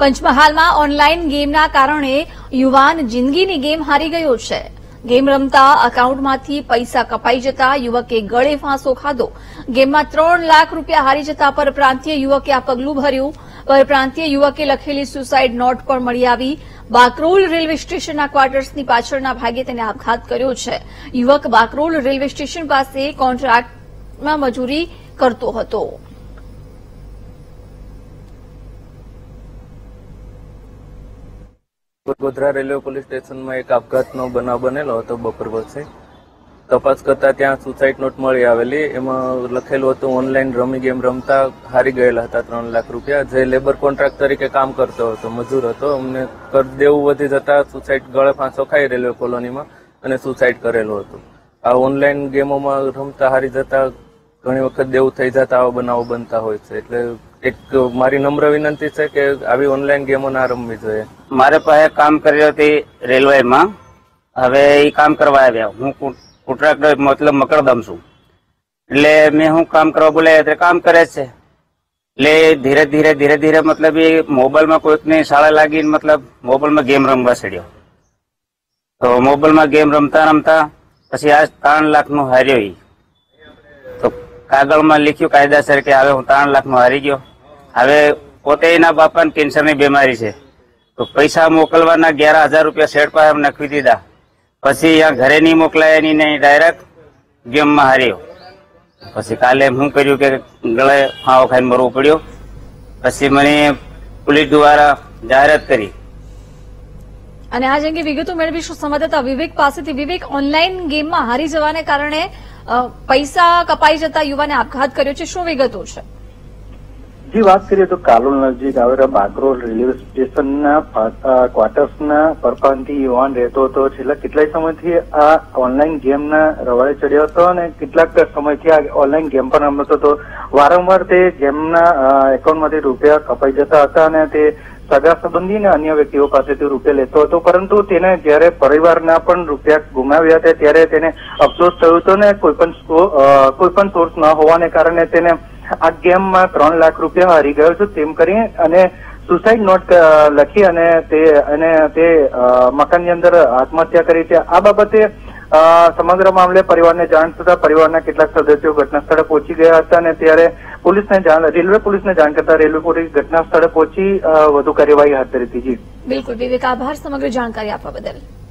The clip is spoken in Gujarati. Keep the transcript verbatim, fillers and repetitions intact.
પંચમહાલમાં ઓનલાઈન ગેમના કારણે યુવાન જિંદગીની ગેમ હારી ગયો છે। ગેમ રમતા એકાઉન્ટમાંથી પૈસા કપાઈ જતા યુવકે ગળે ફાંસો ખાધો। ગેમમાં ત્રણ લાખ રૂપિયા હારી જતા પરપ્રાંતીય યુવકે આ પગલું ભર્યું। પરપ્રાંતીય યુવકે લખેલી સુસાઇડ નોટ પણ મળી આવી। બાકરોલ રેલવે સ્ટેશનના ક્વાર્ટર્સની પાછળના ભાગે તેને આપઘાત કર્યો છે। યુવક બાકરોલ રેલવે સ્ટેશન પાસે કોન્ટ્રાક્ટમાં મજૂરી કરતો હતો। ગોધરા રેલવે પોલીસ સ્ટેશનમાં એક આપઘાતનો બનાવ બનેલો હતો બપોર પછી। તપાસ કરતા ત્યાં સુસાઇડ નોટ મળી આવેલી। એમાં લખેલું હતું ઓનલાઈન રમી ગેમ રમતા હારી ગયેલા હતા ત્રણ લાખ રૂપિયા। જે લેબર કોન્ટ્રાક્ટ તરીકે કામ કરતો હતો, મજૂર હતો। અમને કર દેવું વધી જતા સુસાઇડ ગળે ફાંસો ખાઈ રેલવે કોલોનીમાં અને સુસાઇડ કરેલું હતું। આ ઓનલાઈન ગેમોમાં રમતા હારી જતા ઘણી વખત દેવું થઈ જતા આવા બનાવો બનતા હોય છે। એટલે એક મારી નમ્ર વિનંતી છે કે આવી ઓનલાઈન ગેમો ના રમવી જોઈએ। મારે પાસે કામ કર્યો હતી રેલવેમાં। હવે એ કામ કરવા આવ્યા। હું કોન્ટ્રાક્ટર મતલબ મકરદમ છું, એટલે મેં હું કામ કરવા બોલાયા એટલે કામ કરે છે। એટલે ધીરે ધીરે ધીરે ધીરે મતલબ એ મોબાઈલમાં કોઈકની શાળા લાગીને મતલબ મોબાઈલમાં ગેમ રમવા ચડ્યો। તો મોબાઈલમાં ગેમ રમતા રમતા પછી આ ત્રણ લાખ નું હાર્યો। એ તો કાગળમાં લખ્યું કાયદાસર કે હવે હું ત્રણ લાખ નું હારી ગયો। હવે પોતે એના બાપાને કેન્સરની બીમારી છે, તો પૈસા મોકલવાના અગિયાર હજાર રૂપિયા શેઠ પાસે નાખી દીધા। પછી અહીંયા ઘરે નહીં મોકલાયા એની નહીં, ડાયરેક્ટ ગેમમાં હાર્યો। પછી કાલે હું કર્યું કે ગળે ફાવો ખાઈને મરવું પડ્યો। પછી મને પોલીસ દ્વારા જાહેરાત કરી અને આ અંગે વિગતો મેળવીશું સંવાદદાતા વિવેક પાસેથી। વિવેક, ઓનલાઈન ગેમમાં હારી જવાને કારણે પૈસા કપાઈ જતા યુવાને આપઘાત કર્યો છે, શું વિગતો છે? જી, વાત કરીએ તો કાલોલ નજીક આવેલા બાકરોલ રેલવે સ્ટેશનના ક્વાર્ટર્સના પરપ્રાંતીય યુવાન રહેતો હતો। છેલ્લા કેટલાય સમયથી આ ઓનલાઈન ગેમના રવાડે ચડ્યો હતો અને કેટલાક સમયથી આ ઓનલાઈન ગેમ પણ રમતો હતો। વારંવાર તે ગેમના એકાઉન્ટમાંથી રૂપિયા કપાઈ જતા હતા અને તે સગા સંબંધી અને અન્ય વ્યક્તિઓ પાસેથી રૂપિયા લેતો હતો, પરંતુ તેને જયારે પરિવારના પણ રૂપિયા ગુમાવ્યા હતા ત્યારે તેને અફસોસ થયો હતો ને કોઈ પણ કોઈ પણ સોર્સ ન હોવાને કારણે તેને આ ગેમમાં ત્રણ લાખ રૂપિયા હારી ગયો છે તેમ કરી અને સુસાઇડ નોટ લખી અને તે અને તે મકાનની અંદર આત્મહત્યા કરી છે। આ બાબતે સમગ્ર મામલે પરિવારને જાણ થતા પરિવારના કેટલાક સદસ્યો ઘટના સ્થળે પહોંચી ગયા હતા અને ત્યારે પોલીસને જાણ રેલવે પોલીસને જાણ કરતા રેલવે પોલીસ ઘટના સ્થળે પહોંચી વધુ કાર્યવાહી હાથ ધરી હતી। જી બિલકુલ વિવેક, આભાર સમગ્ર જાણકારી આપવા બદલ।